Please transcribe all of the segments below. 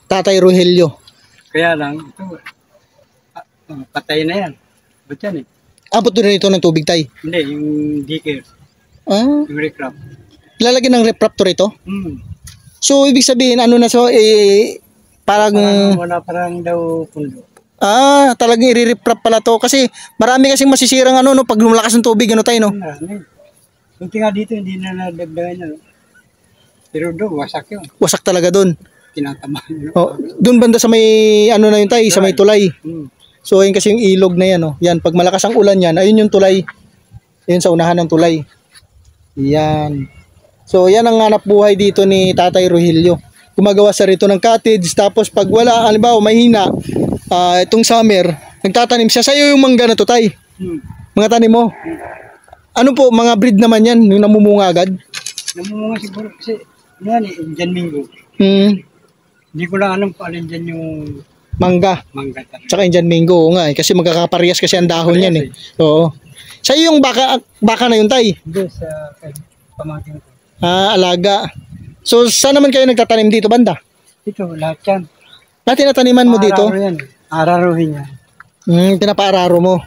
Tatay Rogelio. Kaya lang, ito, patay na yan. Ba't yan eh? Abot doon ito ng tubig, tay? Hindi, yung dikir, Ah, yung recrap. lalagyan ng repraptor ito? Hmm. So, ibig sabihin, ano na so, parang... Wala parang daw pundo. Talagang i-reprap pala to. Kasi marami kasing masisirang ano, no, pag lumalakas ng tubig, ano tayo, no? Marami. Kunti nga dito, hindi na nadagdagan yan. Pero doon, wasak yun. Wasak talaga doon. Tinatamaan yun. Oh, doon banda sa may, ano na yun tayo, sa may tulay. Hmm. So, ayun kasi yung ilog na yan, no? Yan, pag malakas ang ulan yan, ayun yung tulay. Ayun sa unahan ng tulay. Yan. So, yan ang hanap buhay dito ni Tatay Rogelio. Gumagawa sa rito ng cottage, tapos pag wala, halimbawa, mahina, itong summer, nagtatanim siya. Sa'yo yung mangga na to, tay. Mga tanim mo. Ano po, mga breed naman yan, yung namumunga agad? Namumunga siguro kasi, yan eh, Indian Mingo. Hindi ko lang alam kung alin dyan yung Mangga. mangga talaga. Tsaka Indian mango, oo nga eh. Kasi magkakaparehas kasi ang dahon yan eh. Oo. Sa'yo yung baka na yun, tay? Hindi, sa pamangkin ko. Alaga. So, saan naman kayo nagtatanim dito, banda? Ito, lahat yan. Dati nataniman mo dito? Araro yan. Araruhin yan. Pinapaararo mo.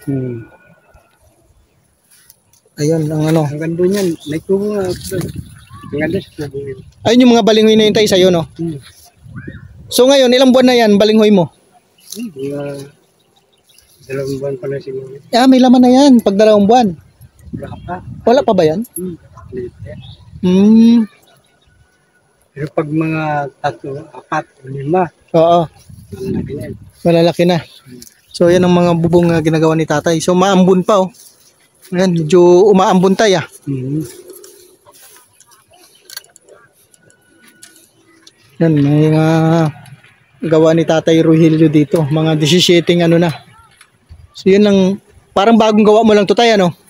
Ayun, ang ano. Hanggang doon yan. May tubo nga. Hanggang doon sa tubo. Ayun yung mga balinghoy na yun, tay, sa'yo, no? So, ngayon, ilang buwan na yan, balinghoy mo? Dalawang buwan pa na siguro. May laman na yan, pag 2 buwan. Wala pa. Wala pa ba yan? Late yan. Pero pag mga 3, 4, 5, Oo, malalaki na yan. malalaki na. So, yan ang mga bubong na ginagawa ni tatay. So, maambun pa, oh. Ayan, medyo umaambun tayo, Yan, may gawa ni Tatay Rogelio dito. Mga 17 ano na. So, yun lang. Parang bagong gawa mo lang to, tay, ano?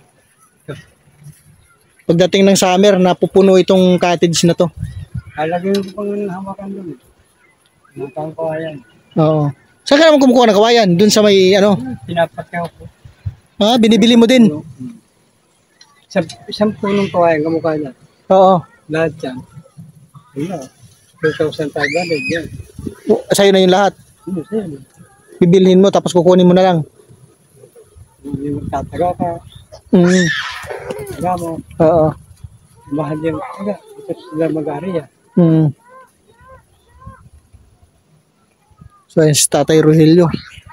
Pagdating ng summer, napupuno itong cottage na to. Halagay ko pang hawakan doon. Mga kawayan. Oo. Saan ka naman kumukuha ng kawayan? Doon sa may, ano? Pinapatyaw ko. Binibili mo din? Isang punong kawayan, kamukha niya. Oo. Lahat yan. Ano? 2,500 yan. Sa'yo na yung lahat. Bibilhin mo, tapos kukunin mo na lang. Hindi magtataga ka. Taga mo. Oo. Mahal yung taga. Ito sila mag-ari yan. So, ayun si Tatay Rogelio.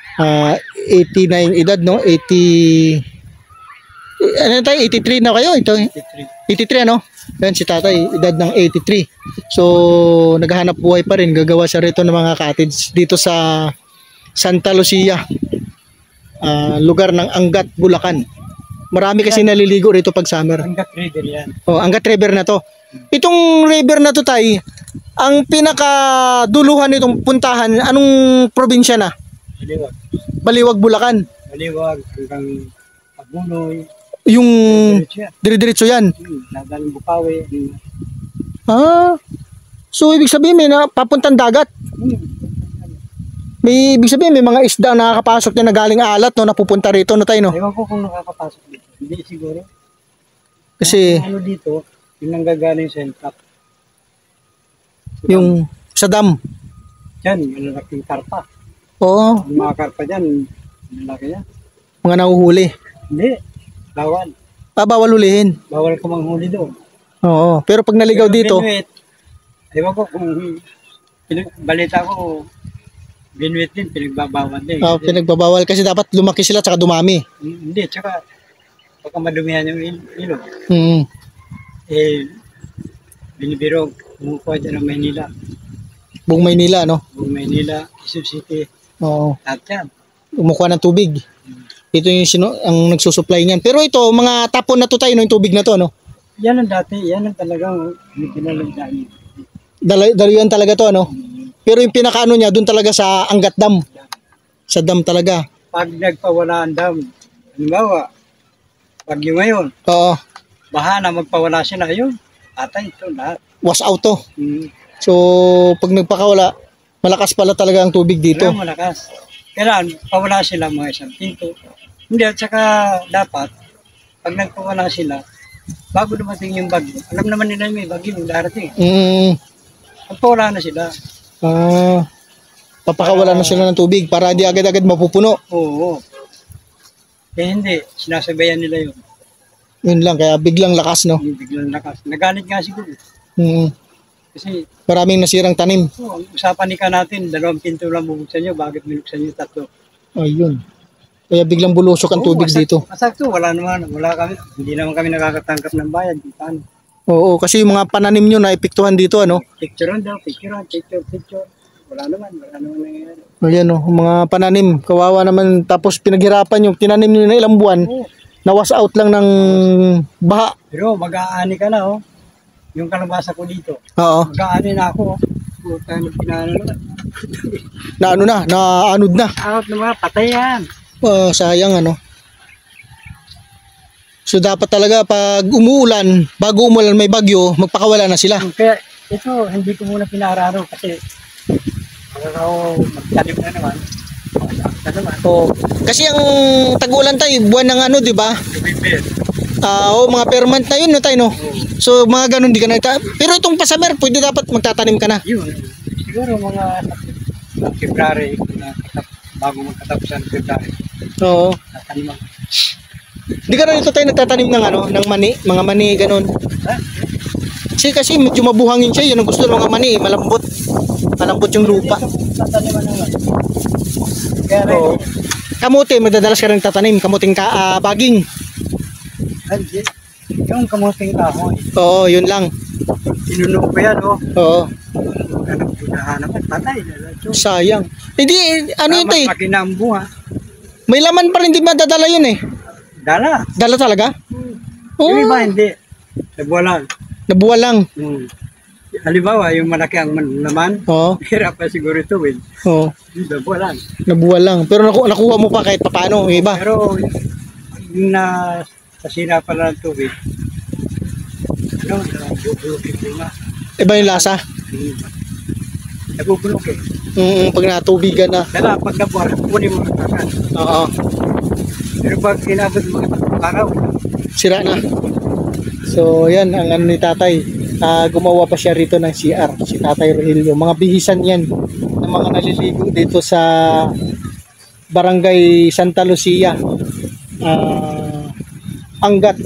89 edad, no? 80... Ano tayo? 83 na kayo? Ito, 83, ano? Yan si tatay, edad ng 83. So, naghahanap buhay pa rin. Gagawa siya rito ng mga cottage dito sa Santa Lucia. Lugar ng Angat, Bulacan. Marami kasi naliligo rito pag summer. Angat River yan. Angat River na to. Itong river na to, tay, ang pinakaduluhan nitong puntahan, anong probinsya na? Baliwag. Baliwag, Bulacan. Baliwag hanggang Pabunoy. Yung Diretso dire-diretso yan. yan. Nadaling Bukawi. So ibig sabihin may papuntang dagat. May ibig sabihin may mga isda na nakakapasok na galing alat, no, napupunta rito, no, tayo, no? Ewan ko kung nakakapasok dito. Hindi siguro. Kasi ano dito, yung nanggagaling sa Entap. yung sa dam. Yan, malalaking karpa. Oo, Yung mga karpa dyan, malaki yan. mga nahuhuli. Hindi, bawal. Bawal hulihin. Bawal ka manghuli doon. Oo, pero pag naligaw dito, Binuit, ewan ko kung balita ko, binuit din, pinagbabawal din. pinagbabawal kasi dapat lumaki sila tsaka dumami. Hindi, tsaka baka madumihan yung ilog. Binibiro, kumukuha dyan ng Maynila. Buong Maynila, no? Buong Maynila, Quezon City, Oo, lahat yan. umukuha ng tubig. Ito yung ang nagsusupply niyan. Pero ito, mga tapon na to tayo, no, yung tubig na to, no? Yan ang dati, yan ang talagang pinalagdaan. Daluyan talaga to, ano? Pero yung pinakaano niya, doon talaga sa Angat Dam. Sa dam talaga. Pag nagpawala ang dam, halimbawa, pag yung ngayon, Oo, baha na magpawala sila, yun, atay ito lahat. was out to. So, pag nagpakawala, malakas pala talaga ang tubig dito. Wala malakas. Kailangan, pawala sila mga isang pinto. Hindi, at saka dapat, pag nagpawala sila, bago dumating yung bagyo, alam naman nila may bagyo yung darating. Pagpawala na sila, Papakawala na sila ng tubig para di agad-agad mapupuno. Oo. Eh hindi, sinasabayan nila yun. Yun lang, kaya biglang lakas, no? Yung biglang lakas. Nagalit nga siguro. Mm. Kasi, Maraming nasirang tanim. ang usapan ni ka natin, 2 pinto lang bubuksan nyo, bakit binuksan nyo 3? Ayun. Kaya biglang bulusok ang tubig dito. Masakto, wala kami. Hindi naman kami nakakatangkap ng bayad. Paano? Oo, kasi yung mga pananim nyo na epektuhan dito, ano? Picturean daw, picture. Wala naman nangyayari. Ayan, oh, mga pananim, kawawa naman. Tapos pinaghirapan yung tinanim nyo na ilang buwan, Oo. nawas out lang ng baha. Pero mag-aani ka na, oh. Yung kalabasa ko dito. Oo. Mag-aani na ako, oh. Puta, pinano naman. Naanod na. Out na mga patay yan. Sayang, ano? So dapat talaga pag umuulan, bago umulan may bagyo, magpakawala na sila. Kaya ito, hindi ko muna pinararo kasi ako magtanim na naman. Magtanim na naman. Oh, kasi ang tag-ulan tayo, buwan ng ano, 'di ba? November. Mga permanent na 'yun, no, tayo, no. So mga ganun di ka na. Pero itong pasamer, pwede dapat magtatanim ka na. Yun. Siguro mga February, bago magkatapos ng February. Oo. Tatanim ako. Di ka na dito tayo nagtatanim ng ano, ng mani, mga mani ganun. Ha? Kasi medyo mabuhangin siya, 'yun ang gusto ng mga mani, malambot. Malambot yung lupa. Tataniman naman. Kaya rin, Oo. Kamote, magdadalas ka ng tatanim, kamuting baging. hindi. Yung kamuting kahoy. Oo, 'yun lang. Inunog ko yan, oh. Oo. Hanap ko na hanapan, patay. Sayang. Hindi, ano yun tayo? Malaki na ang bunga. May laman pa rin, di madadala yun eh. Dala. Dala talaga? Yung Oo. iba, hindi. Nabuwalan. Nabuwa lang. Halimbawa, yung malaki ang laman, Oo. hirap pa siguro ito, Will. Oo. Nabuwalan. Nabuwa lang. Pero nakuha mo pa kahit papaano, yung iba. Pero, yung nasira pala ng tubig, nabubulok yung bunga. Iba yung lasa. Nabubulok eh. Pag natubigan na. Dala, pag nabuwar, kunin mo ang kakan. Oo. Pero pag inabot mo araw, Sira na. So, yan, ang ano ni tatay. Gumawa pa siya rito ng CR, si Tatay Rogelio. Mga bihisan yan ng mga naliligo dito sa Barangay Santa Lucia. Angat.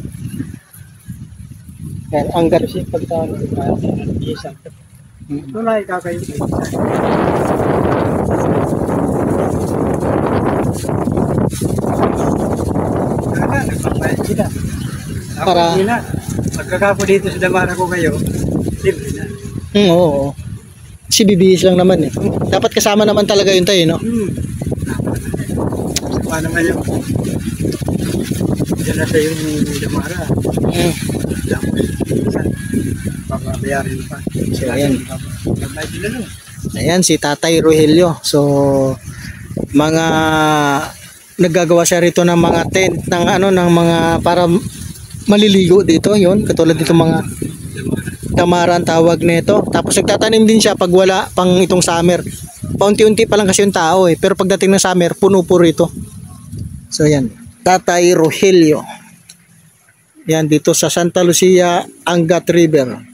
Yan, Angat. kasi pagka isang ito na ikakayo. Nagpapayan sila. Para- Ako nila, pagkakapo dito sa damara ko kayo, libre na. Oo. Si bibihis lang naman eh. Dapat kasama naman talaga yun tayo, no? Sama naman yun. Diyan na sa yung damara. Mm. Tapos, minsan, papabayarin pa. So, ayan. Nagbayad nila nun. Ayan, si Tatay Rogelio. So, mga naggagawa siya rito ng mga tent, ng ano, ng mga para maliligo dito, yon katulad dito mga damaran tawag nito. Tapos nagtatanim din siya pag wala pang itong summer. Paunti-unti pa lang kasi yung tao eh, pero pagdating ng summer, puno po rito. So, ayan, Tatay Rogelio. Yan, dito sa Santa Lucia, Angat River.